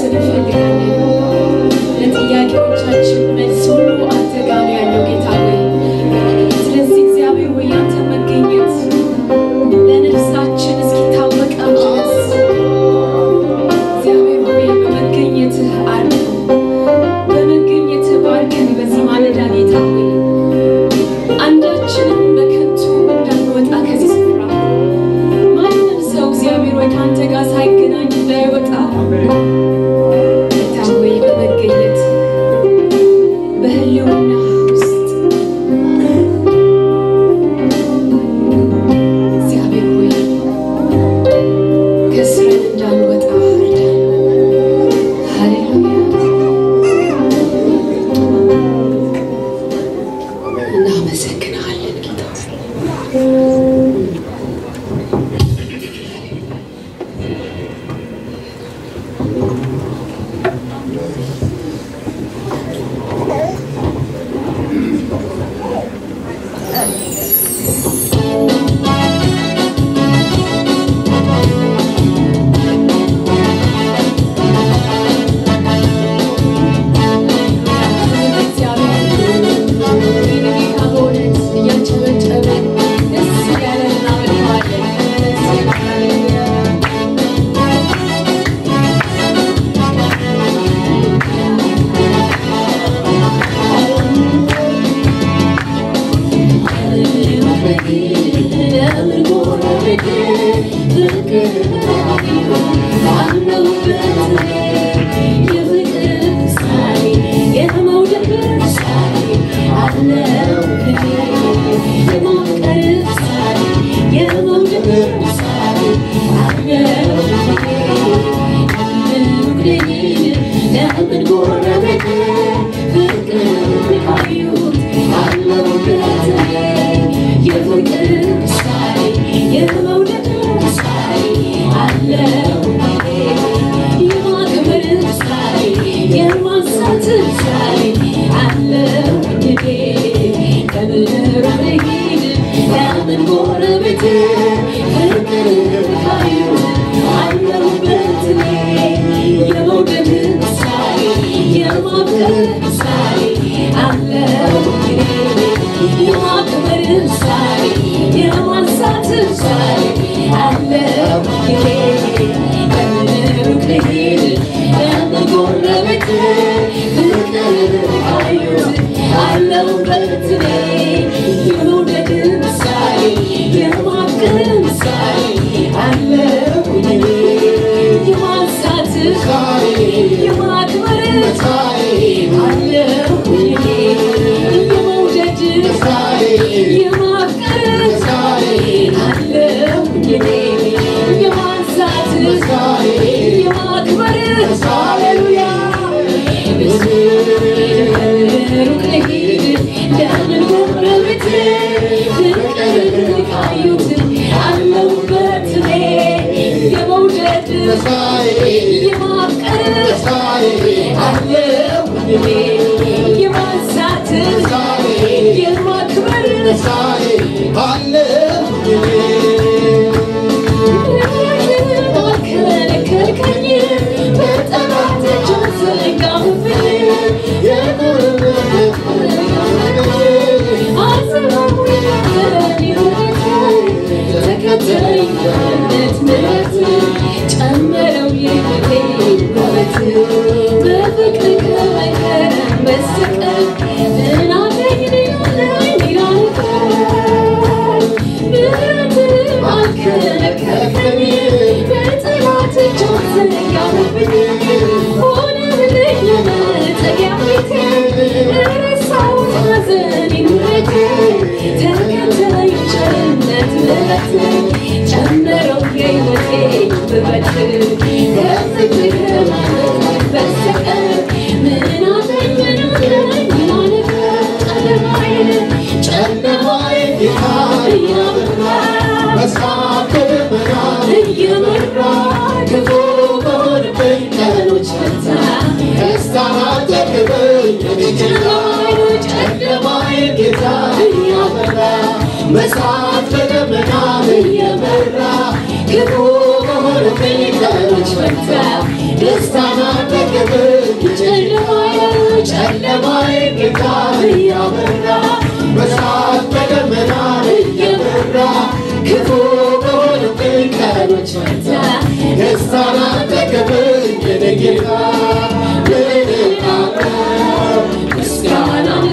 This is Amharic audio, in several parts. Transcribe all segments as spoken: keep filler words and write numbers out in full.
This time I ጨለማዬ ጌታ እያበራ በእሳት በደመና እየበራ ክፉ በሆኑብኝ ቀኖች ፈንታ ደስታን አጠገብኝ የኔ ጌታ ምን እላለሁ ምስጋናን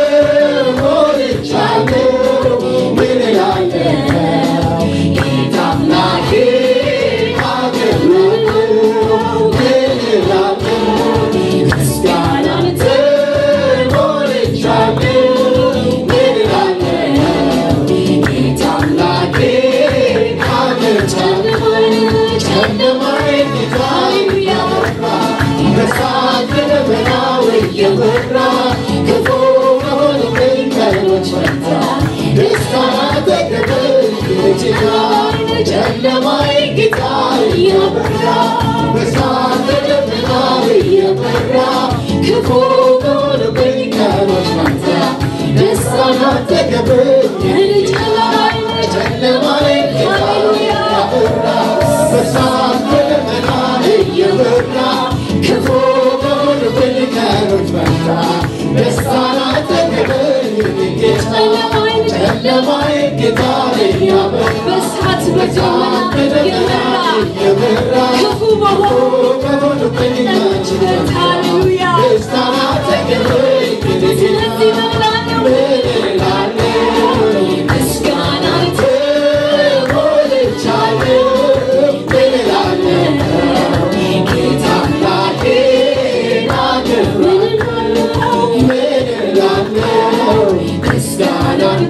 ተሞልቻለሁ ምን እላለሁ ጌታ አምላኬ ጨለማዬ ጌታ እያበራ በእሳት በደመና እየበራ ክፉ በሆኑብኝ ቀኖች ፈንታ ደስታን አጠገብኝ ጨለማዬ ጌታ እያበራ በእሳት በደመና እየበራ ክፉ በሆኑብኝ ቀኖች ፈንታ ደስታን አጠገብኝ ጨለማዬ ጌታ እያበራ በእሳት በደመና እየበራ ክፉ በሆኑብኝ ቀኖች ፈንታ ደስታን አጠገብኝ ስለዚህ ምን እላለሁ ምስጋናን ተሞልቻለሁ ምን እላለሁ ጌታ አምላኬን አከብራለሁ ምን እላለሁ ምስጋናን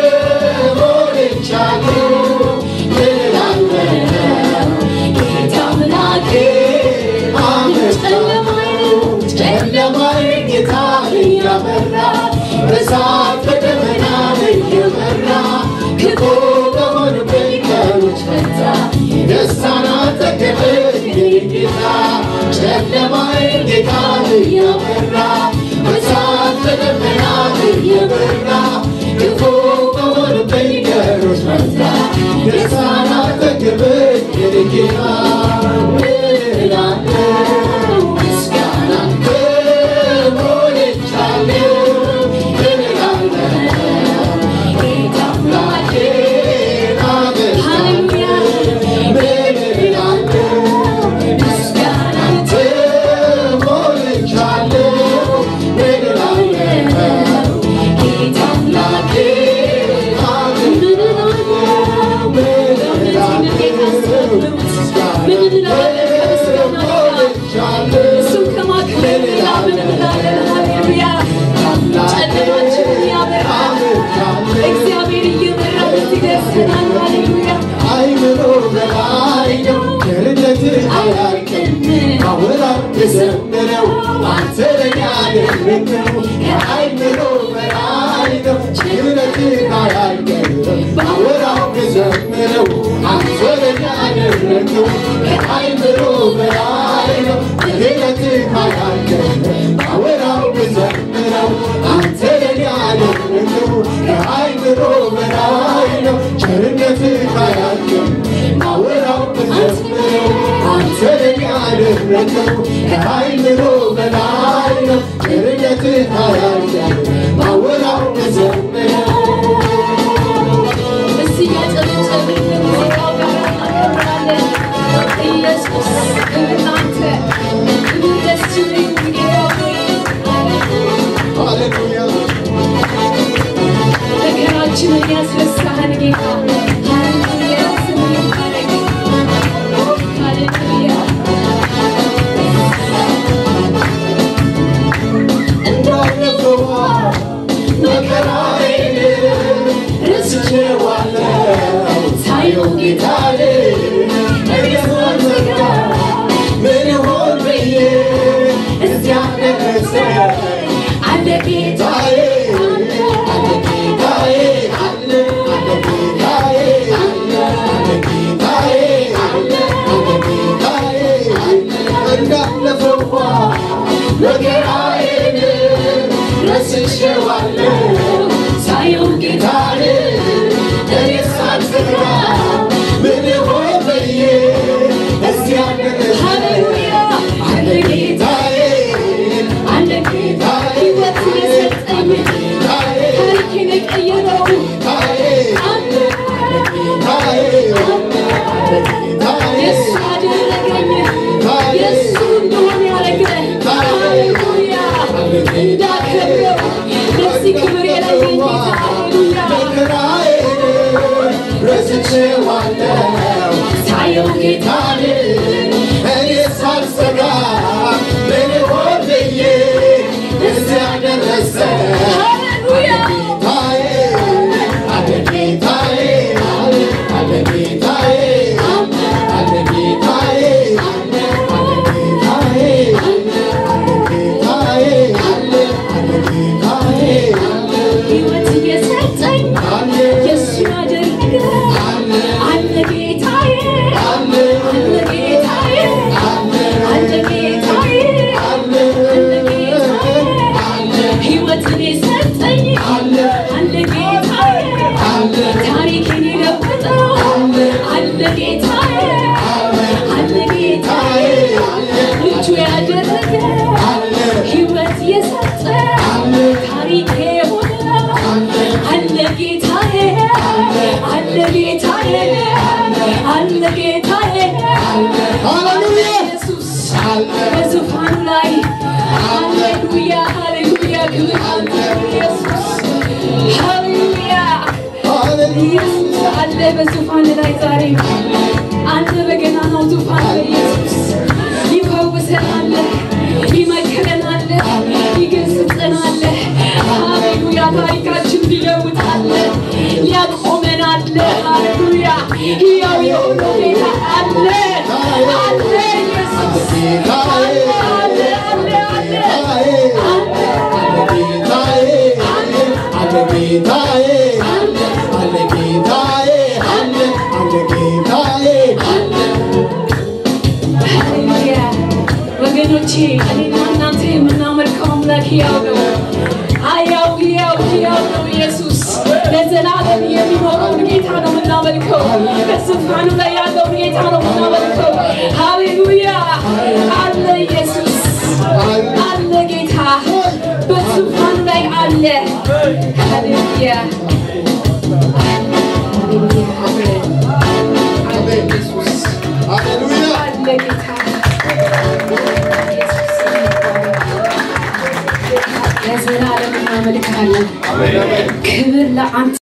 ተሞልቻለሁ ምን እላለሁ ጌታ አምላኬን አከብራለሁ ጨለማዬ ጌታ እያበራ በእሳት በደመና እየበራ ክፉ በሆኑብኝ ቀኖች ፈንታ ደስታን አጠገብኝ ጌታ ጨለማዬ ጌታ እያበራ በእሳት በደመና እየበራ ክፉ በሆኑብኝ ቀኖች ፈንታ ደስታን አጠገብኝ ጌታ ምን እላለሁ ምስጋናን ተሞልቻለሁ ምን እላለሁ ጌታ አምላኬን አከብራለሁ ምን እላለሁ ምስጋናን ተሞልቻለሁ ምን እላለሁ ጌታ አምላኬን አከብራለሁ ምን እላለሁ ዘምረው አንተ ለኛ ያደረግነው ከአይምሮ በላይ ነው ምህረትህ አያልቅም ባወራው ዘምረው አንተ ለኛ ያደረግነው ከአይምሮ በላይ ነው ምህረትህ አያልቅም ባወራው ዘምረው አንተ ለኛ ያደረግነው ከአይምሮ በላይ ነው ቸርነትህ አያልቅም ባወራው ዘምረው አንተ ለኛ ያደረግነው ከአይምሮ በላይ ነው ቸርነትህ አያልቅም ባወራው ዘምረው እስቲ ያጨብጭብ ሙዚቃው ጋር እናከብራለን ኢየሱስ እናንተ ደስ ይበል ሃሌሉያ ነገራችንን ያስረሳህን ጌታ ሃሌሉያ ስምህ ይባረክ ሃሌሉያ እንዳለፈው Amen.